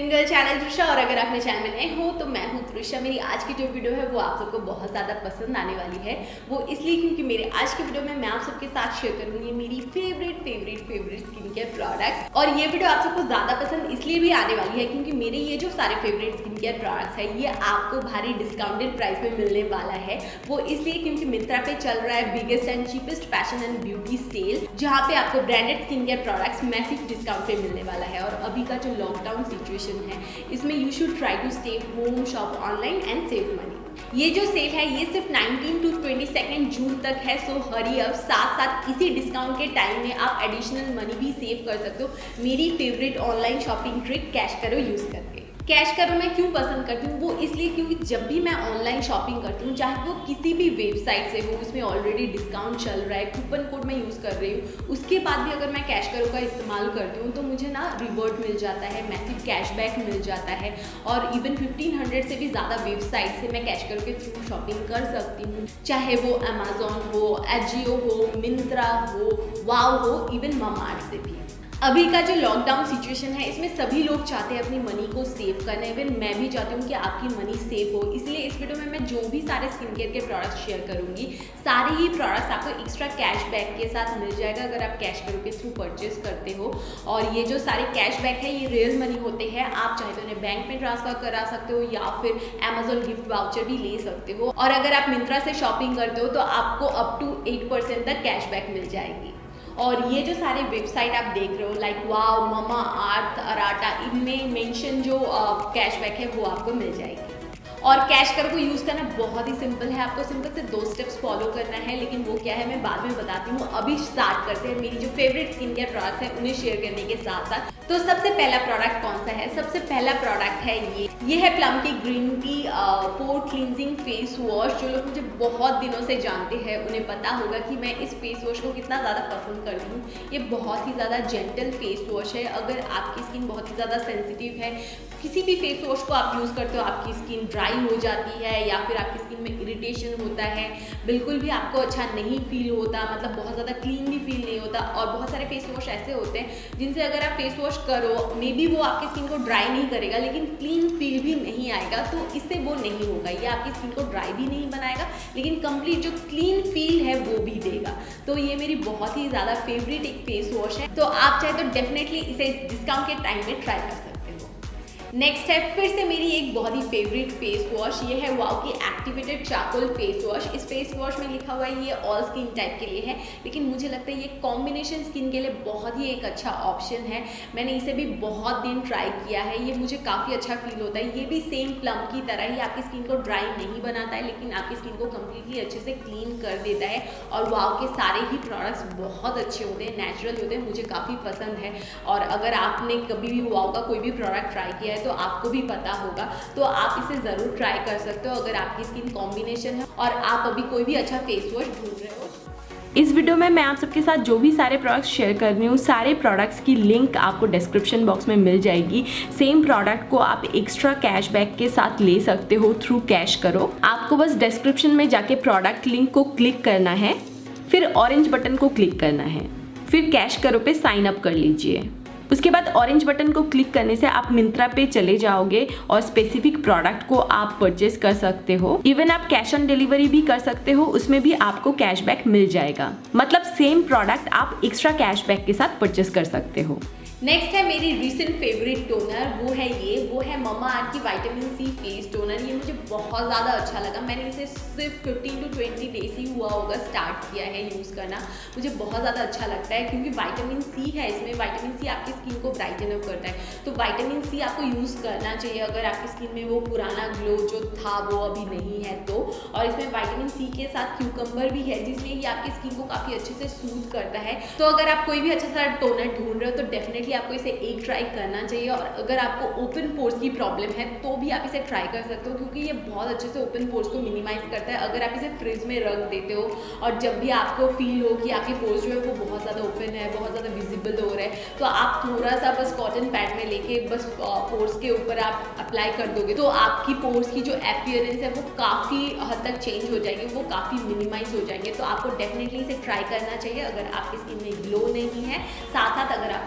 Green girl channel तृषा। और अगर आप मेरे चैनल में नए हो तो मैं हूँ तृषा। मेरी आज की जो वीडियो है वो आप सबको बहुत ज़्यादा पसंद आने वाली है। वो इसलिए क्योंकि मेरे आज की वीडियो में मैं आप सबके साथ शेयर करूँगी मेरी फेवरेट स्किन केयर प्रोडक्ट्स। और ये वीडियो आप सबको ज़्यादा पसंद इसलिए भी आने वाली है क्योंकि मेरे ये जो सारे फेवरेट स्किन केयर प्रोडक्ट्स है ये आपको भारी डिस्काउंटेड प्राइस में मिलने वाला है। वो इसलिए क्योंकि मिंत्रा पे चल रहा है biggest and cheapest fashion and beauty sale, जहाँ पे आपको branded skin care products massive discount पे मिलने वाला है। और अभी का जो लॉकडाउन सिचुएशन है इसमें you should try to stay home, shop online and save money. ये जो सेल है ये सिर्फ 19 to 22 जून तक है, सो हरी अप। साथ साथ इसी डिस्काउंट के टाइम में आप एडिशनल मनी भी सेव कर सकते हो मेरी favourite online shopping trick CashKaro use करके। कैश करो मैं क्यों पसंद करती हूँ, वो इसलिए क्योंकि जब भी मैं ऑनलाइन शॉपिंग करती हूँ, चाहे वो किसी भी वेबसाइट से हो, उसमें ऑलरेडी डिस्काउंट चल रहा है, कूपन कोड मैं यूज़ कर रही हूँ, उसके बाद भी अगर मैं कैश करो का इस्तेमाल करती हूँ तो मुझे ना रिवॉर्ड मिल जाता है, मैसिव कैशबैक मिल जाता है। और इवन 1500 से भी ज़्यादा वेबसाइट से मैं कैश करो के थ्रू शॉपिंग कर सकती हूँ, चाहे वो अमेजोन हो, एजियो हो, मिंत्रा हो, वाव हो, इवन ममार्ट से भी। अभी का जो लॉकडाउन सिचुएशन है इसमें सभी लोग चाहते हैं अपनी मनी को सेव करना। इवन मैं भी चाहती हूँ कि आपकी मनी सेव हो, इसलिए इस वीडियो में मैं जो भी सारे स्किन केयर के प्रोडक्ट्स शेयर करूँगी, सारे ही प्रोडक्ट्स आपको एक्स्ट्रा कैशबैक के साथ मिल जाएगा अगर आप कैश करो के थ्रू परचेज करते हो। और ये जो सारे कैशबैक है ये रियल मनी होते हैं, आप चाहे तो उन्हें बैंक में ट्रांसफर करा सकते हो या फिर अमेजोन गिफ्ट वाउचर भी ले सकते हो। और अगर आप मिंत्रा से शॉपिंग करते हो तो आपको अप टू 8% तक कैशबैक मिल जाएगी। और ये जो सारे वेबसाइट आप देख रहे हो लाइक वाव, ममा अर्थ, अराटा, इनमें मेंशन जो कैशबैक है वो आपको मिल जाएगी। और कैश करो को यूज़ करना बहुत ही सिंपल है, आपको सिंपल से 2 स्टेप्स फॉलो करना है, लेकिन वो क्या है मैं बाद में बताती हूँ। अभी स्टार्ट करते हैं मेरी जो फेवरेट स्किन केयर प्रोडक्ट्स है उन्हें शेयर करने के साथ साथ। तो सबसे पहला प्रोडक्ट कौन सा है? सबसे पहला प्रोडक्ट है ये है प्लम की green tea pore cleansing face wash. जो लोग मुझे बहुत दिनों से जानते हैं उन्हें पता होगा कि मैं इस फेस वॉश को कितना ज़्यादा पसंद करती हूँ। ये बहुत ही ज़्यादा जेंटल फेस वॉश है। अगर आपकी स्किन बहुत ही ज़्यादा सेंसिटिव है, किसी भी फेस वॉश को आप यूज़ करते हो आपकी स्किन ड्राई हो जाती है या फिर आपकी स्किन में इरिटेशन होता है, बिल्कुल भी आपको अच्छा नहीं फील होता, मतलब बहुत ज़्यादा क्लीन भी फील नहीं होता। और बहुत सारे फेस वॉश ऐसे होते हैं जिनसे अगर आप फेस वॉश करो मे बी वो आपकी स्किन को ड्राई नहीं करेगा लेकिन क्लीन फील भी नहीं आएगा, तो इससे वो नहीं होगा। ये आपकी स्किन को ड्राई भी नहीं बनाएगा लेकिन कंप्लीट जो क्लीन फील है वो भी देगा। तो ये मेरी बहुत ही ज़्यादा फेवरेट एक फेस वॉश है, तो आप चाहे तो डेफिनेटली इसे डिस्काउंट के टाइम में ट्राई कर सकते हो। नेक्स्ट है फिर से मेरी एक बहुत ही फेवरेट फेस वॉश, ये है वाव की एक्टिवेटेड चारकोल फेस वॉश। इस फेस वॉश में लिखा हुआ है ये ऑल स्किन टाइप के लिए है, लेकिन मुझे लगता है ये कॉम्बिनेशन स्किन के लिए बहुत ही एक अच्छा ऑप्शन है। मैंने इसे भी बहुत दिन ट्राई किया है, ये मुझे काफ़ी अच्छा फील होता है। ये भी सेम प्लम की तरह ही आपकी स्किन को ड्राई नहीं बनाता है लेकिन आपकी स्किन को कम्प्लीटली अच्छे से क्लीन कर देता है। और वाव के सारे ही प्रोडक्ट्स बहुत अच्छे होते हैं, नेचुरल होते हैं, मुझे काफ़ी पसंद है। और अगर आपने कभी भी वाव का कोई भी प्रोडक्ट ट्राई किया है तो आपको भी पता होगा, तो आप इसे ज़रूर ट्राई कर सकते हो अगर आपकी स्किन कॉम्बिनेशन है और आप अभी कोई भी अच्छा फेस वॉश ढूंढ रहे हो। इस वीडियो में मैं आप सबके साथ जो भी सारे प्रोडक्ट्स शेयर कर रही हूँ, सारे प्रोडक्ट्स की लिंक आपको डिस्क्रिप्शन बॉक्स में मिल जाएगी। सेम प्रोडक्ट को आप एक्स्ट्रा कैशबैक के साथ ले सकते हो थ्रू कैश करो। आपको बस डिस्क्रिप्शन में जाके प्रोडक्ट लिंक को क्लिक करना है, फिर ऑरेंज बटन को क्लिक करना है, फिर कैश करो पे साइन अप कर लीजिए। उसके बाद ऑरेंज बटन को क्लिक करने से आप मिंत्रा पे चले जाओगे और स्पेसिफिक प्रोडक्ट को आप परचेज कर सकते हो। इवन आप कैश ऑन डिलीवरी भी कर सकते हो, उसमें भी आपको कैशबैक मिल जाएगा। मतलब सेम प्रोडक्ट आप एक्स्ट्रा कैशबैक के साथ परचेज कर सकते हो। नेक्स्ट है मेरी रिसेंट फेवरेट टोनर, वो है ममा अर्थ की विटामिन सी फेस टोनर। ये मुझे बहुत ज़्यादा अच्छा लगा। मैंने इसे सिर्फ 15 to 20 डेज ही हुआ होगा स्टार्ट किया है यूज़ करना। मुझे बहुत ज़्यादा अच्छा लगता है क्योंकि विटामिन सी है इसमें। विटामिन सी आपकी स्किन को ब्राइटन अप करता है, तो विटामिन सी आपको यूज़ करना चाहिए अगर आपकी स्किन में वो पुराना ग्लो जो था वो अभी नहीं है तो। और इसमें विटामिन सी के साथ क्यूकम्बर भी है जिसलिए ये आपकी स्किन को काफ़ी अच्छे से सूट करता है। तो अगर आप कोई भी अच्छा सा टोनर ढूंढ रहे हो तो डेफिनेटली आपको इसे एक ट्राई करना चाहिए। और अगर आपको ओपन पोर्स की प्रॉब्लम है तो भी आप इसे ट्राई कर सकते हो क्योंकि ये बहुत अच्छे से ओपन पोर्स को मिनिमाइज करता है। अगर आप इसे फ्रिज में रख देते हो और जब भी आपको फील हो कि आपके पोर्स जो है वो बहुत ज़्यादा ओपन है, बहुत ज़्यादा विजिबल हो रहा है, तो आप थोड़ा सा बस कॉटन पैड में लेके बस पोर्स के ऊपर आप अप्लाई कर दोगे तो आपकी पोर्स की जो अपीयरेंस है वो काफ़ी हद तक चेंज हो जाएगी, वो काफ़ी मिनिमाइज हो जाएंगे। तो आपको डेफिनेटली इसे ट्राई करना चाहिए अगर आपकी स्किन में ग्लो नहीं है, साथ साथ अगर आपको ओपन पोर्स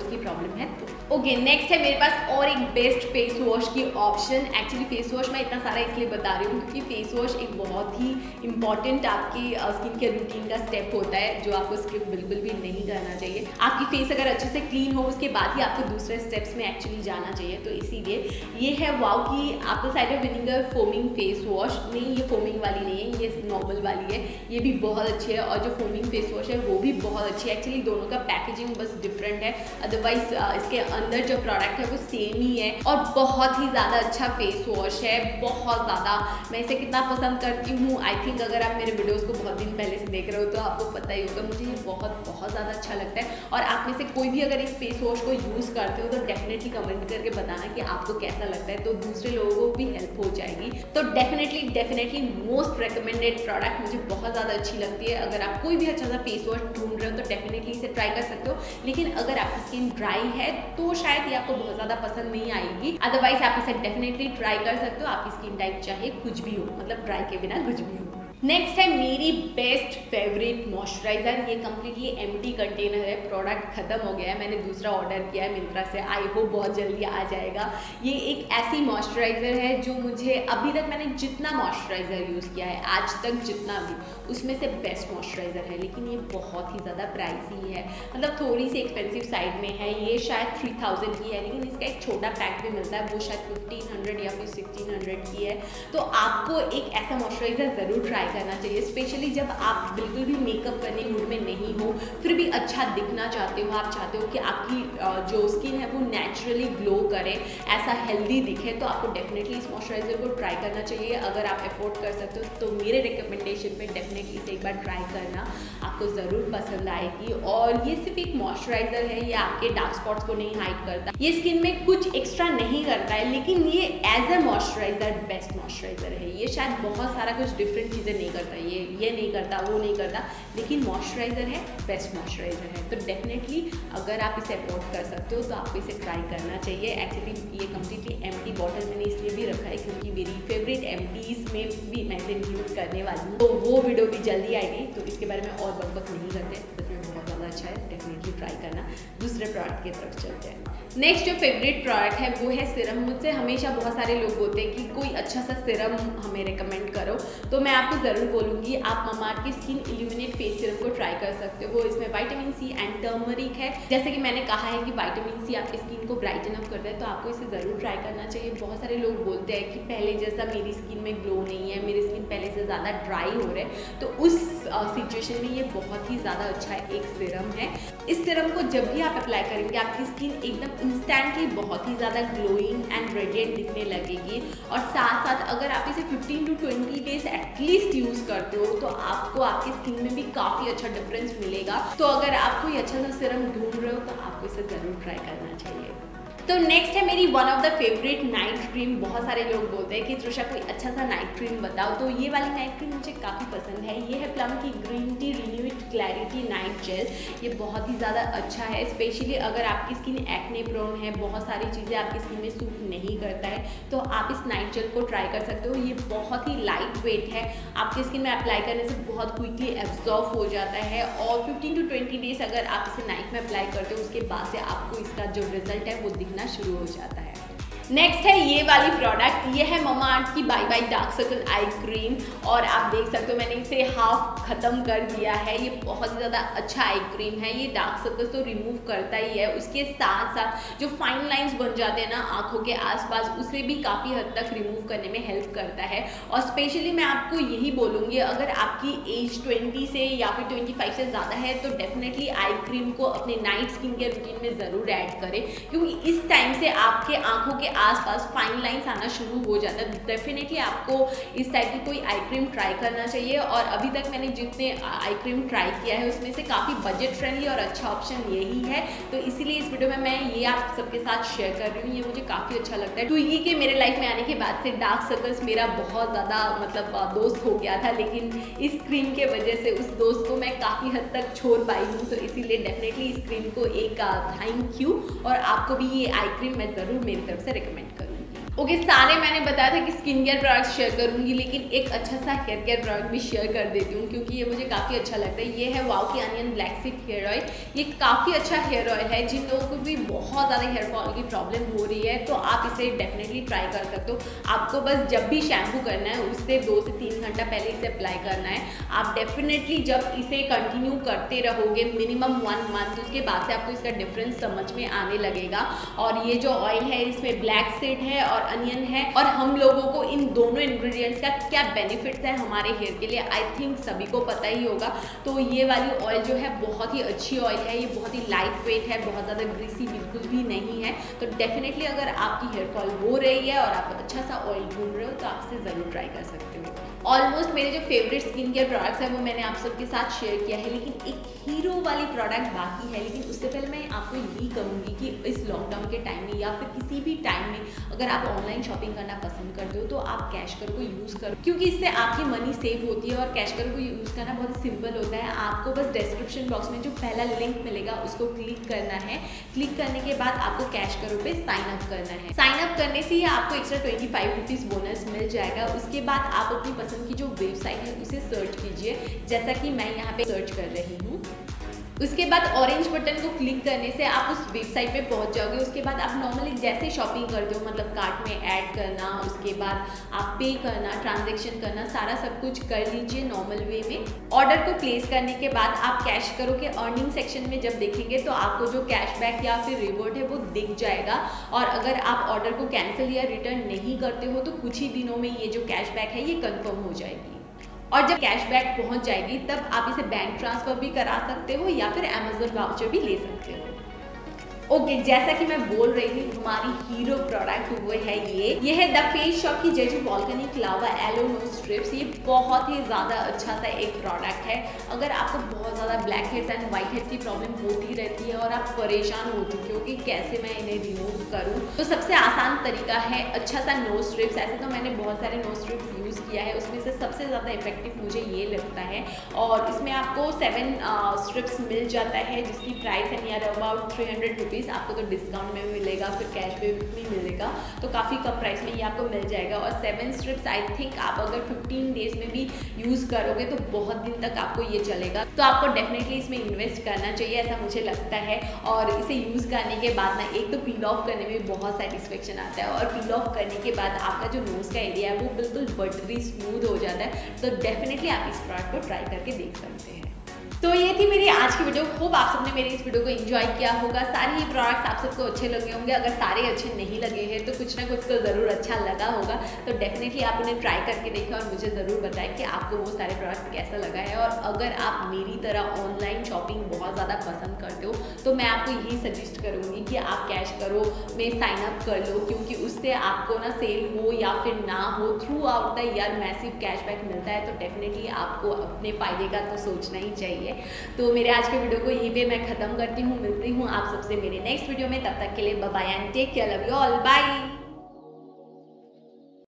पोर्स की प्रॉब्लम है तो। ओके, नेक्स्ट है मेरे पास और एक बेस्ट फेस वॉश की ऑप्शन। एक्चुअली फेस वॉश मैं इतना सारा इसलिए बता रही हूँ क्योंकि फेस वॉश एक बहुत ही इंपॉर्टेंट आपकी स्किन केयर रूटीन का स्टेप होता है जो आपको स्किप बिल्कुल भी नहीं करना चाहिए। आपकी फेस अगर अच्छे से क्लीन हो उसके बाद ही आपको दूसरे स्टेप्स में एक्चुअली जाना चाहिए। तो इसीलिए ये है वाओ की apple cider vinegar foaming face wash. नहीं, ये फोमिंग वाली नहीं है, ये नॉर्मल वाली है। ये भी बहुत अच्छी है और जो फोमिंग फेस वॉश है वो भी बहुत अच्छी है। एक्चुअली दोनों का पैकेजिंग बस डिफरेंट है, अदरवाइज इसके अंदर जो प्रोडक्ट है वो सेम ही है और बहुत ही ज़्यादा अच्छा फेस वॉश है, बहुत ज़्यादा। मैं इसे कितना पसंद करती हूँ, आई थिंक अगर आप मेरे वीडियोस को बहुत दिन पहले से देख रहे हो तो आपको पता ही होगा। मुझे ये बहुत ज़्यादा अच्छा लगता है और आप में से कोई भी अगर इस फेस वॉश को यूज़ करते हो तो डेफिनेटली कमेंट करके बताना कि आपको कैसा लगता है, तो दूसरे लोगों को भी हेल्प हो जाएगी। तो डेफिनेटली मोस्ट रिकमेंडेड प्रोडक्ट मुझे बहुत ज़्यादा अच्छी लगती है। अगर आप कोई भी अच्छा सा फेस वॉश ढूंढ रहे हो तो डेफिनेटली इसे ट्राई कर सकते हो, लेकिन अगर आपकी स्किन ड्राई है तो शायद ये आपको बहुत ज़्यादा पसंद नहीं आएगी। अदरवाइज आप इसे डेफिनेटली ट्राई कर सकते हो, आपकी स्किन टाइप चाहे कुछ भी हो, मतलब ड्राई के बिना कुछ भी हो। नेक्स्ट है मेरी बेस्ट फेवरेट मॉइस्चराइजर। ये कम्प्लीटली एम्प्टी कंटेनर है, प्रोडक्ट खत्म हो गया है, मैंने दूसरा ऑर्डर किया है मिंत्रा से, आई होप बहुत जल्दी आ जाएगा। ये एक ऐसी मॉइस्चराइजर है जो मुझे अभी तक मैंने जितना मॉइस्चराइजर यूज़ किया है आज तक जितना भी, उसमें से बेस्ट मॉइस्चराइजर है। लेकिन ये बहुत ही ज़्यादा प्राइसी है, मतलब थोड़ी सी एक्सपेंसिव साइड में है। ये शायद 3000 की है, लेकिन इसका एक छोटा पैक भी मिलता है, वो शायद 1500 या फिर 1600 की है। तो आपको एक ऐसा मॉइस्चराइजर ज़रूर ट्राई करना चाहिए, स्पेशली जब आप बिल्कुल भी मेकअप करने मूड में नहीं हो, फिर भी अच्छा दिखना चाहते हो, आप चाहते हो कि आपकी जो स्किन है वो नेचुरली ग्लो करे, ऐसा हेल्दी दिखे, तो आपको डेफिनेटली इस मॉइस्चराइजर को ट्राई करना चाहिए। अगर आप अफोर्ड कर सकते हो तो मेरे रिकमेंडेशन पे डेफिनेटली इसे एक बार ट्राई करना, आपको ज़रूर पसंद आएगी। और ये सिर्फ एक मॉइस्चराइजर है, ये आपके डार्क स्पॉट्स को नहीं हाइड करता, ये स्किन में कुछ एक्स्ट्रा नहीं करता है, लेकिन ये as a moisturiser best moisturiser है। ये शायद बहुत सारा कुछ डिफरेंट चीज़ें नहीं करता, ये नहीं करता, वो नहीं करता, लेकिन मॉइस्चराइजर है, बेस्ट मॉइस्चराइजर है। तो डेफिनेटली अगर आप इसे अफोर्ड कर सकते हो तो आपको इसे ट्राई करना चाहिए। एक्चुअली ये कम्प्लीटली एम्प्टी बॉटल मैंने इसलिए भी रखा है क्योंकि मेरी फेवरेट एम्प्टीज में भी मैं इसे इंक्लूड करने वाली हूँ, तो वो वीडियो भी जल्दी आएगी, तो इसके बारे में और बकबक नहीं करते, सच में बहुत ज़्यादा अच्छा है, डेफिनेटली ट्राई करना। दूसरे प्रोडक्ट की तरफ चलते हैं। नेक्स्ट जो फेवरेट प्रोडक्ट है वो है सिरम। मुझसे हमेशा बहुत सारे लोग बोलते हैं कि कोई अच्छा सा सिरम हमें रिकमेंड करो, तो मैं आपको ज़रूर बोलूँगी आप ममाअर्थ की स्किन इल्यूमिनेट फेस सिरम को ट्राई कर सकते हो। इसमें विटामिन सी एंड टर्मरिक है। जैसे कि मैंने कहा है कि विटामिन सी आपकी स्किन को ब्राइटन अप करता है, तो आपको इसे ज़रूर ट्राई करना चाहिए। बहुत सारे लोग बोलते हैं कि पहले जैसा मेरी स्किन में ग्लो नहीं है, मेरी स्किन पहले से ज़्यादा ड्राई हो रहा है, तो उस सिचुएशन में ये बहुत ही ज़्यादा अच्छा एक सिरम है। इस सिरम को जब भी आप अप्लाई करेंगे आपकी स्किन एकदम इंस्टेंटली बहुत ही ज़्यादा ग्लोइंग एंड रेडिएंट दिखने लगेगी। और साथ साथ अगर आप इसे 15 to 20 डेज एटलीस्ट यूज़ करते हो तो आपको आपकी स्किन में भी काफ़ी अच्छा डिफरेंस मिलेगा। तो अगर आप कोई अच्छा सा सिरम ढूंढ रहे हो तो आपको इसे ज़रूर ट्राई करना चाहिए। तो नेक्स्ट है मेरी one of the favourite night cream. बहुत सारे लोग बोलते हैं कि त्रिशा कोई अच्छा सा नाइट क्रीम बताओ, तो ये वाली नाइट क्रीम मुझे काफ़ी पसंद है। ये है प्लम की green tea renewed clarity night gel. ये बहुत ही ज़्यादा अच्छा है, स्पेशली अगर आपकी स्किन एक्ने प्रोन है, बहुत सारी चीज़ें आपकी स्किन में सूट नहीं करता है, तो आप इस नाइट जेल को ट्राई कर सकते हो। ये बहुत ही लाइट वेट है, आपकी स्किन में अप्लाई करने से बहुत क्विकली एब्जॉर्ब हो जाता है और 15 to 20 डेज अगर आप इसे नाइट में अप्लाई करते हो उसके बाद से आपको इसका जो रिजल्ट है वो दिखना शुरू हो जाता है। नेक्स्ट है ये वाली प्रोडक्ट, ये है ममाअर्थ की bye bye dark circle eye cream और आप देख सकते हो मैंने इसे हाफ खत्म कर दिया है। ये बहुत ही ज़्यादा अच्छा आई क्रीम है, ये डार्क सर्कल्स तो रिमूव करता ही है, उसके साथ साथ जो फाइन लाइंस बन जाते हैं ना आंखों के आसपास उसे भी काफ़ी हद तक रिमूव करने में हेल्प करता है। और स्पेशली मैं आपको यही बोलूँगी अगर आपकी एज 20 से या फिर 25 से ज़्यादा है तो डेफिनेटली आई क्रीम को अपने नाइट स्किन केयर रूटीन में ज़रूर ऐड करें, क्योंकि इस टाइम से आपके आंखों के आसपास फाइन लाइंस आना शुरू हो जाता है। डेफिनेटली आपको इस टाइप की कोई आई क्रीम ट्राई करना चाहिए। और अभी तक मैंने जितने आई क्रीम ट्राई किया है उसमें से काफ़ी बजट फ्रेंडली और अच्छा ऑप्शन यही है, तो इसीलिए इस वीडियो में मैं ये आप सबके साथ शेयर कर रही हूँ। ये मुझे काफ़ी अच्छा लगता है क्योंकि कि मेरे लाइफ में आने के बाद से डार्क सर्कल्स मेरा बहुत ज़्यादा मतलब दोस्त हो गया था, लेकिन इस क्रीम के वजह से उस दोस्त को मैं काफ़ी हद तक छोड़ पाई हूँ। तो इसीलिए डेफिनेटली इस क्रीम को एक थैंक यू, और आपको भी ये आई क्रीम मैं ज़रूर मेरी तरफ से रिकमेंड करूँगी। ओके, सारे मैंने बताया था कि स्किन केयर प्रोडक्ट्स शेयर करूंगी, लेकिन एक अच्छा सा हेयर केयर प्रोडक्ट भी शेयर कर देती हूँ क्योंकि ये मुझे काफ़ी अच्छा लगता है। ये है वाओ की onion black seed hair oil. ये काफ़ी अच्छा हेयर ऑयल है। जिन लोगों को भी बहुत ज़्यादा हेयर फॉल की प्रॉब्लम हो रही है तो आप इसे डेफिनेटली ट्राई कर सकते हो। आपको बस जब भी शैम्पू करना है उससे 2 से 3 घंटा पहले इसे अप्लाई करना है। आप डेफिनेटली जब इसे कंटिन्यू करते रहोगे मिनिमम 1 मंथ, उसके बाद से आपको इसका डिफरेंस समझ में आने लगेगा। और ये जो ऑयल है इसमें ब्लैक सीड है और अनियन है, और हम लोगों को इन दोनों इंग्रेडिएंट्स का क्या बेनिफिट्स है हमारे हेयर के लिए आई थिंक सभी को पता ही होगा। तो ये वाली ऑयल जो है बहुत ही अच्छी ऑयल है। ये बहुत ही लाइट वेट है, बहुत ज़्यादा ग्रीसी बिल्कुल भी नहीं है। तो डेफिनेटली अगर आपकी हेयर फॉल हो रही है और आप अच्छा सा ऑयल ढूंढ रहे हो तो आप इसे ज़रूर ट्राई कर सकते हो। ऑलमोस्ट मेरे जो फेवरेट स्किन केयर प्रोडक्ट्स हैं वो मैंने आप सबके साथ शेयर किया है, लेकिन एक हीरो वाली प्रोडक्ट बाकी है। लेकिन उससे पहले मैं आपको यही कहूँगी कि इस लॉकडाउन के टाइम में या फिर किसी भी टाइम में अगर आप ऑनलाइन शॉपिंग करना पसंद करते हो तो आप कैश कर को यूज़ करो, क्योंकि इससे आपकी मनी सेव होती है। और कैश कर को यूज़ करना बहुत सिंपल होता है। आपको बस डिस्क्रिप्शन बॉक्स में जो पहला लिंक मिलेगा उसको क्लिक करना है। क्लिक करने के बाद आपको कैश करो पे साइन अप करना है। साइन अप करने से ही आपको एक्स्ट्रा 25 रुपीज़ बोनस मिल जाएगा। उसके बाद आप अपनी पसंद की जो वेबसाइट है उसे सर्च कीजिए, जैसा कि मैं यहाँ पे सर्च कर रही हूँ। उसके बाद ऑरेंज बटन को क्लिक करने से आप उस वेबसाइट पे पहुंच जाओगे। उसके बाद आप नॉर्मली जैसे शॉपिंग करते हो, मतलब कार्ट में ऐड करना, उसके बाद आप पे करना, ट्रांजैक्शन करना, सारा सब कुछ कर लीजिए नॉर्मल वे में। ऑर्डर को प्लेस करने के बाद आप कैश करो के अर्निंग सेक्शन में जब देखेंगे तो आपको जो कैशबैक या फिर रिवॉर्ड है वो दिख जाएगा। और अगर आप ऑर्डर को कैंसिल या रिटर्न नहीं करते हो तो कुछ ही दिनों में ये जो कैशबैक है ये कन्फर्म हो जाएगी। और जब कैशबैक पहुंच जाएगी तब आप इसे बैंक ट्रांसफर भी करा सकते हो या फिर अमेज़न वाउचर भी ले सकते हो। ओके, जैसा कि मैं बोल रही थी हमारी हीरो प्रोडक्ट वो है ये है द फेस शॉप की Jeju volcanic lava aloe nose strips. ये बहुत ही ज़्यादा अच्छा सा एक प्रोडक्ट है। अगर आपको बहुत ज़्यादा blackheads and whiteheads की प्रॉब्लम होती रहती है और आप परेशान हो चुके हो कि कैसे मैं इन्हें रिमूव करूँ, तो सबसे आसान तरीका है अच्छा सा नो स्ट्रिप्स। ऐसे तो मैंने बहुत सारे नो स्ट्रिप्स यूज़ किया है, उसमें से सबसे ज़्यादा इफेक्टिव मुझे ये लगता है। और इसमें आपको 7 स्ट्रिप्स मिल जाता है जिसकी प्राइस है नियर अबाउट 300 रुपीज़। आपको तो डिस्काउंट में भी मिलेगा, फिर कैश पे भी मिलेगा, तो काफ़ी कम प्राइस में ये आपको मिल जाएगा। और 7 स्ट्रिप्स आई थिंक आप अगर 15 डेज में भी यूज़ करोगे तो बहुत दिन तक आपको ये चलेगा। तो आपको डेफिनेटली इसमें इन्वेस्ट करना चाहिए, ऐसा मुझे लगता है। और इसे यूज़ करने के बाद ना एक तो पील ऑफ करने में बहुत सेटिस्फेक्शन आता है, और पील ऑफ करने के बाद आपका जो नोज़ का एरिया है वो बिल्कुल बटरी स्मूथ हो जाता है। तो डेफिनेटली आप इस प्रोडक्ट को ट्राई करके देख सकते हैं। तो ये थी मेरी आज की वीडियो। होप आप सबने मेरे इस वीडियो को एंजॉय किया होगा। सारे ही प्रोडक्ट्स आप सबको अच्छे लगे होंगे। अगर सारे अच्छे नहीं लगे हैं तो कुछ ना कुछ तो ज़रूर अच्छा लगा होगा। तो डेफिनेटली आप उन्हें ट्राई करके देखें और मुझे ज़रूर बताएं कि आपको वो सारे प्रोडक्ट्स कैसा लगा है। और अगर आप मेरी तरह ऑनलाइन शॉपिंग बहुत ज़्यादा पसंद करते हो तो मैं आपको यही सजेस्ट करूँगी कि आप कैश करो में साइन अप कर लो, क्योंकि उससे आपको ना सेल हो या फिर ना हो throughout the year massive cashback मिलता है। तो डेफिनेटली आपको अपने फ़ायदे का तो सोचना ही चाहिए। तो मेरे आज के वीडियो को यहीं पे मैं खत्म करती हूँ। मिलती हूँ आप सबसे मेरे नेक्स्ट वीडियो में। तब तक के लिए bye bye and take care, love you all, bye.